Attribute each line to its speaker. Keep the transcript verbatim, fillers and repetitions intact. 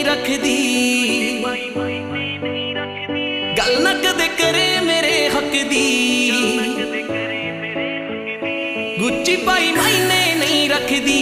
Speaker 1: रखदी, गल ना कदे करे मेरे हक दी। गुच्ची पाई मायने नहीं रखदी,